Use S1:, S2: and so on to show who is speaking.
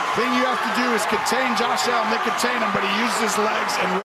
S1: Thing you have to do is contain Josh Allen. They contain him, but he uses his legs and